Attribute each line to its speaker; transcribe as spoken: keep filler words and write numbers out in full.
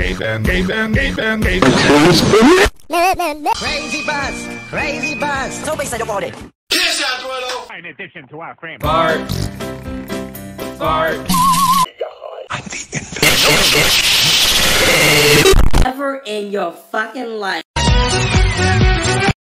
Speaker 1: Gay Ben, gay Ben, gay Ben, gay Ben.
Speaker 2: Crazy buzz, crazy buzz. So basic about it.
Speaker 3: In addition to our frame.
Speaker 4: Fart. Fart.
Speaker 1: I'm the inventor.
Speaker 5: Ever in your fucking life.